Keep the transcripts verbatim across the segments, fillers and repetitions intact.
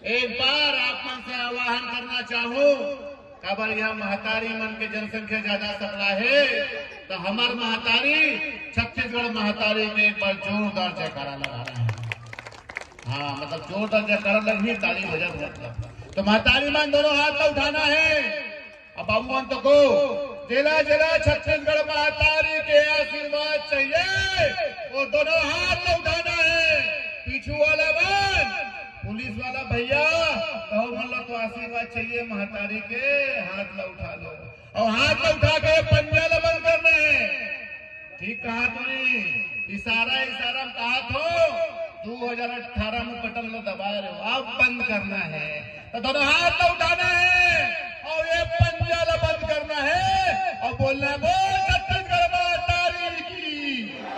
एक बार आप मन से आह्वान करना चाहूं, काबर यहाँ महतारी मन के जनसंख्या ज्यादा सकला है, तो हमार महतारी छत्तीसगढ़ महतारी के एक बार जोरदार जयकारा लगाना है। हाँ, मतलब जोरदार जयकारा लगी, ताली बजा मतलब तो महतारी मन दोनों हाथ में उठाना है। अब बाबू मन तो को जिला जिला छत्तीसगढ़ महतारी के आशीर्वाद चाहिए, वो दोनों हाथ में उठाना है। पीछू वाला मन, पुलिस वाला भैया, कहो मतलब तो आशीर्वाद चाहिए महतारी के, हाथ में उठा लो और हाथ में उठा के पंजा बंद करना है। ठीक कहा तुमने, इशारा इशारा में कहा तो दो हजार अठारह में बटन में दबा रहे हो, अब बंद करना है तो दोनों हाथ में उठाना है और ये पंजा बंद करना है और बोलना है बोल छत्तीसगढ़ महतारी की।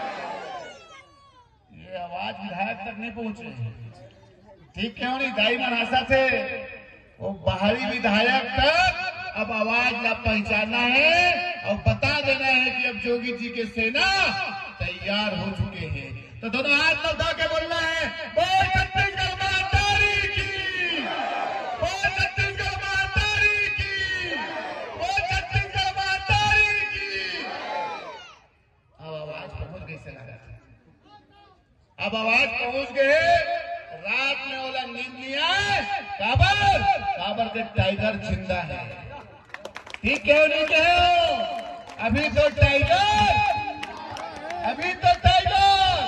ये आवाज विधायक तक नहीं पहुंचे, ठीक क्यों नहीं? दाई मनासा थे वो बाहरी विधायक तक अब आवाज ला पहचाना है और बता देना है कि अब जोगी जी के सेना तैयार हो चुके हैं। तो दोनों हाथ उठा के बोलना है बोल छत्तीसगढ़ महतारी की, बोल छत्तीसगढ़ महतारी की, बोल छत्तीसगढ़ महतारी की। अब आवाज पहुंच गई सेना, अब आवाज पहुंच गए। रात में ओला नींद नहीं आए, काबर काबर के टाइगर जिंदा है। ठीक क्यों नहीं कहो? अभी तो टाइगर, अभी तो टाइगर।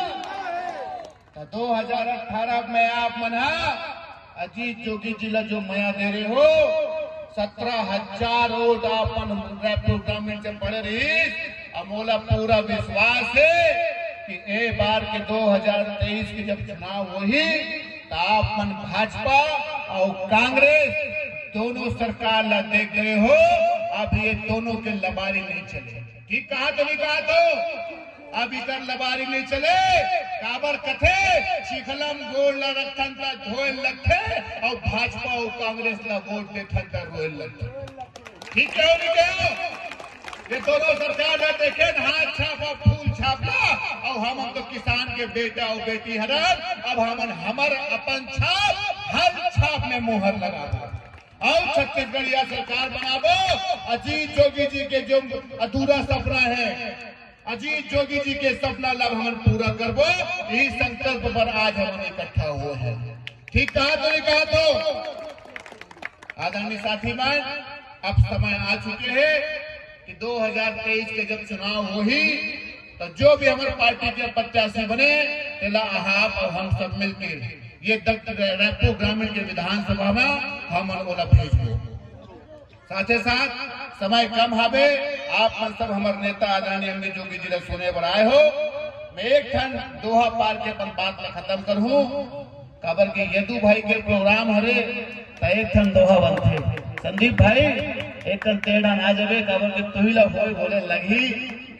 तो दो हजार अठारह में आप मना अजीत जोगी जिला जो मया दे रहे हो, सत्रह हजार वोट अपन रायपुर ग्रामीण से पड़े रही। अमोला पूरा विश्वास है कि ए बार के दो हजार तेईस के जब चुनाव हुई तो आप मन भाजपा और कांग्रेस दोनों सरकार ला देख गए हो, अब ये दोनों के लबारी नहीं चले। ठीक कहा तो नहीं कहा तो? अब इधर लबारी नहीं चले, काबर कथे शिखलम गोल ला रखन का धोए लखे और भाजपा और कांग्रेस ला वोट देखन का रोए लखे। ठीक क्यों नहीं कहो? ये दोनों सरकार ने देखे हाथ छापा फूल छापा और हम तो किसान के बेटा और बेटी हरन, अब हम हमर अपन छाप हर छाप में मुहर लगा और छत्तीसगढ़िया सरकार बनाबो। अजीत जोगी जी के जो अधूरा सपना है, अजीत जोगी जी के सपना लब हम पूरा करबो, यही संकल्प पर आज हम इकट्ठा हुए हैं। ठीक कहा तो नहीं कहा तो? आदरणीय साथी मान, अब समय आ चुके हैं कि दो हजार तेईस के जब चुनाव हुई तो जो भी हमारे पार्टी के प्रत्याशी बने तेला आप और हम सब मिलकर ये रायपुर ग्रामीण के विधानसभा में हम ओला भेज दो। साथ ही साथ समय कम हावे, आप मन सब हमारे नेता आदरणीय अमित जोगी जी सुने पर आए हो। मैं एक ठन दोहा पार के अपन बात में खत्म करूं, काबर के यदु भाई के प्रोग्राम हरे तो एक ठन दोहा बनते। संदीप भाई एक टन टेढ़ा ना जावे, काबर के तुही ला होए बोले लगी।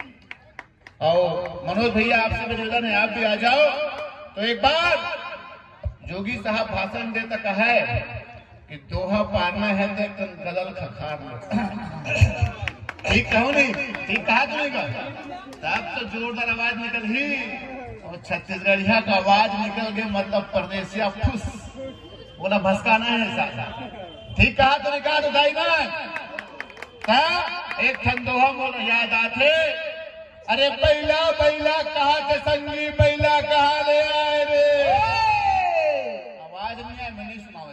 और मनोज भैया आपसे निवेदन है आप भी आ जाओ। तो एक बार जोगी साहब भाषण देता कहा है कि दोहा पारना है तो एक गलल खखार ठीक कहो नहीं? ठीक कहा तो नहीं कहा? तब तो जोरदार आवाज निकल ही और छत्तीसगढ़िया का आवाज निकल गया, मतलब परदेसिया फुस बोला भसकाना है साला। ठीक कहा तो नहीं कहा? तो दाई ना एक ठन दोहा बोलो याद आते, अरे बैला बैला कहा थे संगी, बैला कहा ले आए रे। आवाज नहीं आए, मैं नहीं सुनावे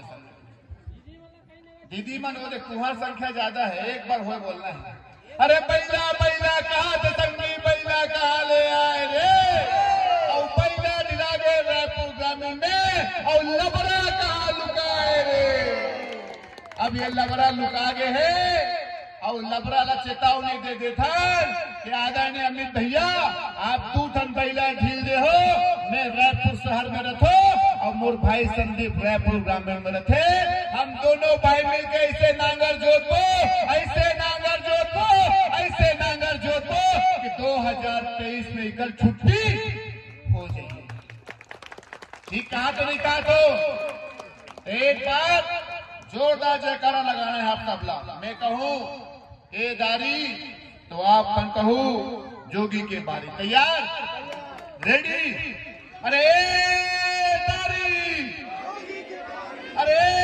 दीदी मन बोले कुहार संख्या ज्यादा है, एक बार हुए बोलना है। अरे बैला बैला कहा थे संगी, बैला कहा ले आए रे। और बैला दिला गए रायपुर ग्रामीण में और लबरा कहा लुकाए रे। अब ये लबरा लुका गए है और लबरा ला चेतावनी दे देता कि आदरणीय अमित भैया आप दू ठन बैला ढील दे हो, मैं रायपुर शहर में रखो और मोर भाई संदीप रायपुर ग्रामीण में रखे। हम दोनों भाई मिलकर ऐसे नांगर जोतबो, ऐसे नांगर जोतबो, ऐसे नांगर जोतबो कि दो हजार तेईस में कल छुट्टी हो जाएगी। ठीक कहा तो नहीं कहा तो? एक बार जोरदार जयकारा लगाना है आप सबला। मैं कहूँ ए दारी तो आप मन कहूँ जोगी के बारी। तैयार? रेडी? अरे दारी, अरे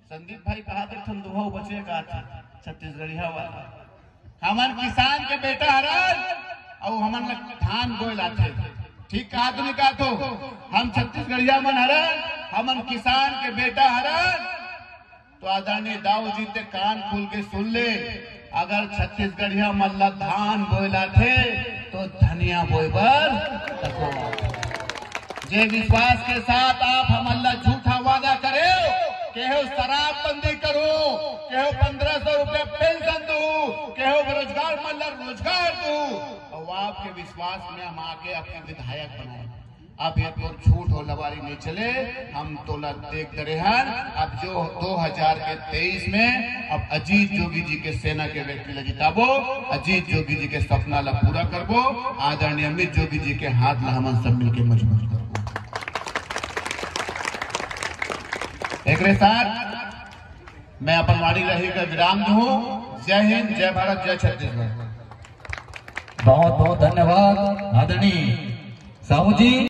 संदीप भाई कहा थे तुम दुहा बचे का था छत्तीसगढ़िया वाला हमन किसान के बेटा हरन और हमन धान बोला थे। ठीक कहा तुमने कहा तो हम छत्तीसगढ़िया मन हरन हमन किसान के बेटा हरन। तो आदरणीय दाऊ जी ते कान खोल के सुन ले, अगर छत्तीसगढ़िया मल्ला धान बोला थे तो धनिया बोईबर तको। जे विश्वास के साथ आप हमल्ला झूठा वादा करे केहो शराब बंदी करो, केहो पंद्रह सौ रुपये पेंशन दू, केहो बेरोजगार मल्ला रोजगार दू, और आपके विश्वास में हम आके अपने विधायक बनाए। अब ये तो झूठ हो लवारी नहीं चले, हम तो देख रहे हैं। अब जो दो हजार के तेईस में अब अजीत जोगी जी के सेना के व्यक्ति लगी ताबो, अजीत जोगी जी के सपना ला पूरा करबो, आदरणीय अमित जोगी जी के हाथ ला हमन सब मिलकर मजबूत करबो। एक साथ मैं अपन वाणी रही का विराम दूं। जय हिंद, जय भारत, जय छत्तीसगढ़। बहुत बहुत धन्यवाद आदरणीय साहू जी।